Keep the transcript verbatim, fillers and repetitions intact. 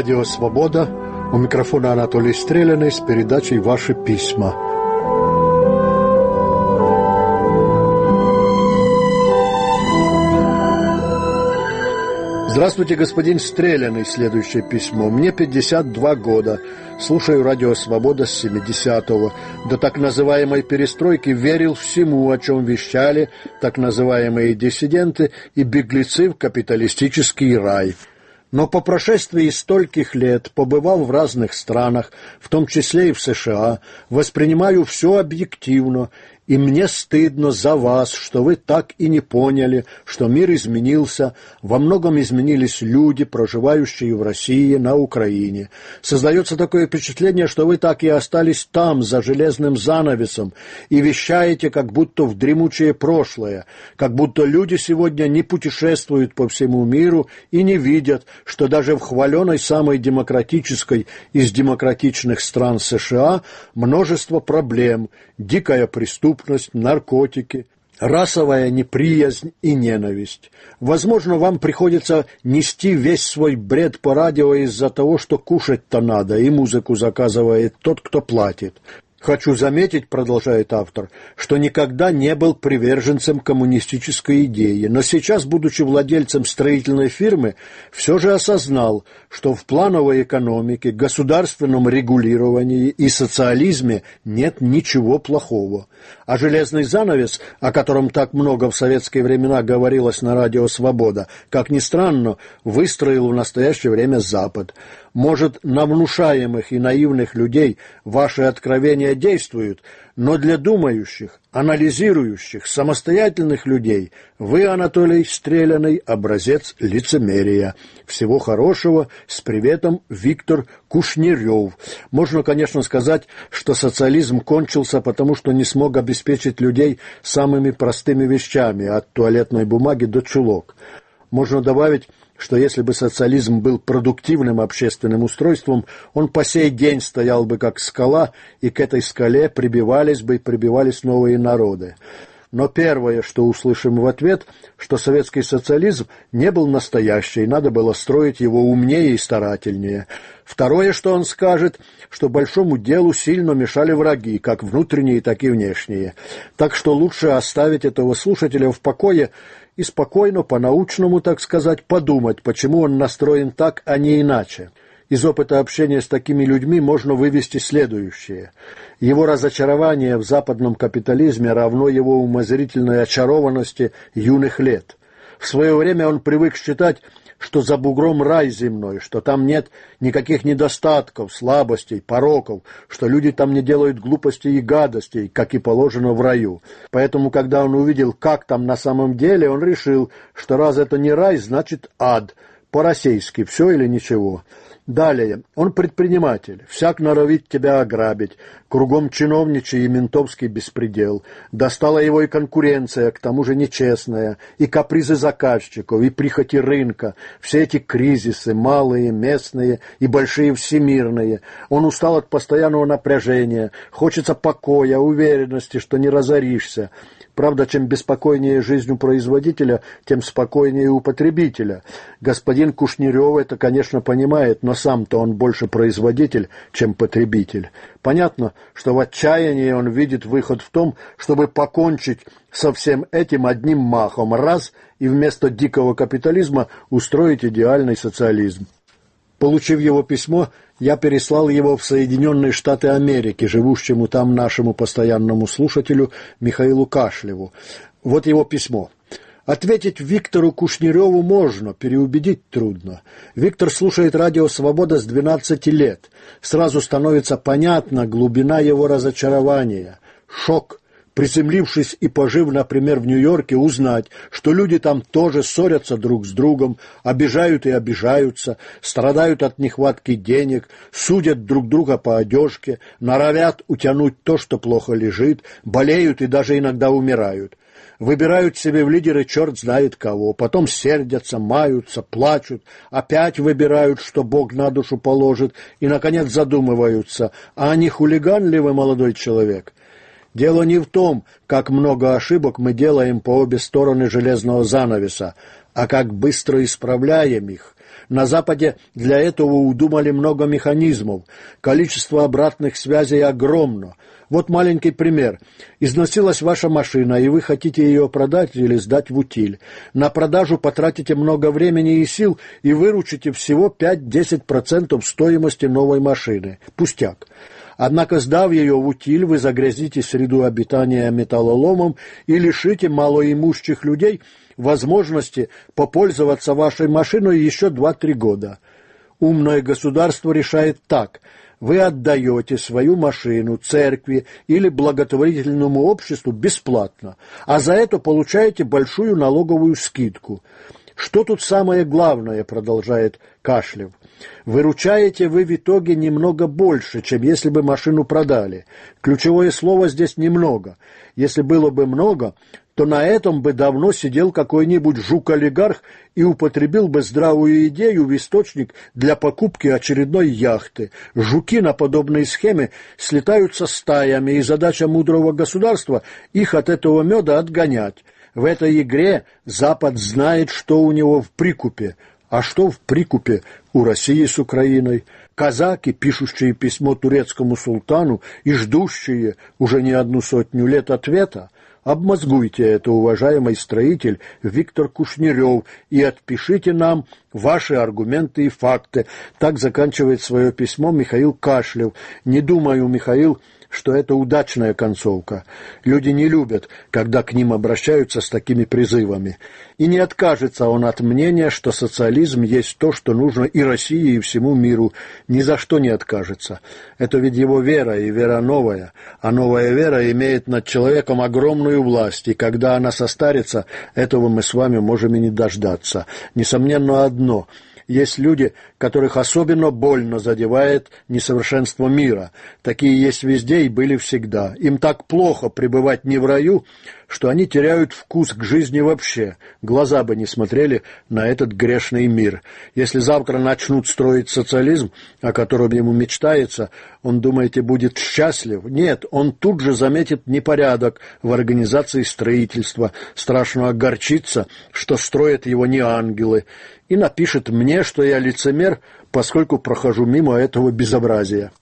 Радио «Свобода». У микрофона Анатолий Стреляный с передачей «Ваши письма». Здравствуйте, господин Стреляный. Следующее письмо. Мне пятьдесят два года. Слушаю Радио «Свобода» с семидесятого. До так называемой перестройки верил всему, о чем вещали так называемые диссиденты и беглецы в капиталистический рай. Но по прошествии стольких лет, побывав в разных странах, в том числе и в США, воспринимаю все объективно, и мне стыдно за вас, что вы так и не поняли, что мир изменился, во многом изменились люди, проживающие в России, на Украине. Создается такое впечатление, что вы так и остались там, за железным занавесом, и вещаете, как будто в дремучее прошлое, как будто люди сегодня не путешествуют по всему миру и не видят, что даже в хваленой самой демократической из демократичных стран США множество проблем, дикая преступность, наркотики, расовая неприязнь и ненависть. Возможно, вам приходится нести весь свой бред по радио из-за того, что кушать-то надо, и музыку заказывает тот, кто платит. Хочу заметить, продолжает автор, что никогда не был приверженцем коммунистической идеи, но сейчас, будучи владельцем строительной фирмы, все же осознал, что в плановой экономике, государственном регулировании и социализме нет ничего плохого. А железный занавес, о котором так много в советские времена говорилось на радио «Свобода», как ни странно, выстроил в настоящее время Запад. Может, на внушаемых и наивных людей ваши откровения действуют, но для думающих, анализирующих, самостоятельных людей вы, Анатолий Стреляный, образец лицемерия. Всего хорошего, с приветом, Виктор Кушнирев. Можно, конечно, сказать, что социализм кончился, потому что не смог обеспечить людей самыми простыми вещами, от туалетной бумаги до чулок. Можно добавить, что если бы социализм был продуктивным общественным устройством, он по сей день стоял бы как скала, и к этой скале прибивались бы и прибивались новые народы. Но первое, что услышим в ответ, что советский социализм не был настоящий, надо было строить его умнее и старательнее. Второе, что он скажет, что большому делу сильно мешали враги, как внутренние, так и внешние. Так что лучше оставить этого слушателя в покое и спокойно, по-научному, так сказать, подумать, почему он настроен так, а не иначе. Из опыта общения с такими людьми можно вывести следующее. Его разочарование в западном капитализме равно его умозрительной очарованности юных лет. В свое время он привык считать, что за бугром рай земной, что там нет никаких недостатков, слабостей, пороков, что люди там не делают глупостей и гадостей, как и положено в раю. Поэтому, когда он увидел, как там на самом деле, он решил, что раз это не рай, значит ад, по-российски, все или ничего. Далее, он предприниматель, всяк норовит тебя ограбить, кругом чиновничий и ментовский беспредел. Достала его и конкуренция, к тому же нечестная, и капризы заказчиков, и прихоти рынка, все эти кризисы, малые, местные и большие всемирные. Он устал от постоянного напряжения, хочется покоя, уверенности, что не разоришься. Правда, чем беспокойнее жизнь у производителя, тем спокойнее у потребителя. Господин Кушнирев это, конечно, понимает, но сам-то он больше производитель, чем потребитель. Понятно, что в отчаянии он видит выход в том, чтобы покончить со всем этим одним махом, раз, и вместо дикого капитализма устроить идеальный социализм. Получив его письмо, я переслал его в Соединенные Штаты Америки, живущему там нашему постоянному слушателю Михаилу Кашлеву. Вот его письмо. Ответить Виктору Кушниреву можно, переубедить трудно. Виктор слушает радио «Свобода» с двенадцати лет. Сразу становится понятна глубина его разочарования. Шок. Приземлившись и пожив, например, в Нью-Йорке, узнать, что люди там тоже ссорятся друг с другом, обижают и обижаются, страдают от нехватки денег, судят друг друга по одежке, норовят утянуть то, что плохо лежит, болеют и даже иногда умирают. Выбирают себе в лидеры черт знает кого, потом сердятся, маются, плачут, опять выбирают, что Бог на душу положит, и, наконец, задумываются, а не хулиган ли вы, молодой человек? Дело не в том, как много ошибок мы делаем по обе стороны железного занавеса, а как быстро исправляем их. На Западе для этого удумали много механизмов. Количество обратных связей огромно. Вот маленький пример. Износилась ваша машина, и вы хотите ее продать или сдать в утиль. На продажу потратите много времени и сил и выручите всего пять-десять процентов стоимости новой машины. Пустяк. Однако, сдав ее в утиль, вы загрязните среду обитания металлоломом и лишите малоимущих людей возможности попользоваться вашей машиной еще два-три года. Умное государство решает так. Вы отдаете свою машину церкви или благотворительному обществу бесплатно, а за это получаете большую налоговую скидку. Что тут самое главное, продолжает Кашлев. Выручаете вы в итоге немного больше, чем если бы машину продали. Ключевое слово здесь «немного». Если было бы много, то на этом бы давно сидел какой-нибудь жук-олигарх и употребил бы здравую идею в источник для покупки очередной яхты. Жуки на подобной схеме слетаются стаями, и задача мудрого государства их от этого меда отгонять. В этой игре Запад знает, что у него в прикупе. А что в прикупе у России с Украиной? Казаки, пишущие письмо турецкому султану и ждущие уже не одну сотню лет ответа, обмозгуйте это, уважаемый строитель Виктор Кушнерев, и отпишите нам ваши аргументы и факты. Так заканчивает свое письмо Михаил Кашлев. Не думаю, Михаил, что это удачная концовка. Люди не любят, когда к ним обращаются с такими призывами. И не откажется он от мнения, что социализм есть то, что нужно и России, и всему миру. Ни за что не откажется. Это ведь его вера, и вера новая. А новая вера имеет над человеком огромную власть, и когда она состарится, этого мы с вами можем и не дождаться. Несомненно одно — есть люди, которых особенно больно задевает несовершенство мира. Такие есть везде и были всегда. Им так плохо пребывать не в раю, что они теряют вкус к жизни вообще. Глаза бы не смотрели на этот грешный мир. Если завтра начнут строить социализм, о котором ему мечтается, он, думаете, будет счастлив? Нет, он тут же заметит непорядок в организации строительства, страшно огорчится, что строят его не ангелы, и напишет мне, что я лицемер, поскольку прохожу мимо этого безобразия.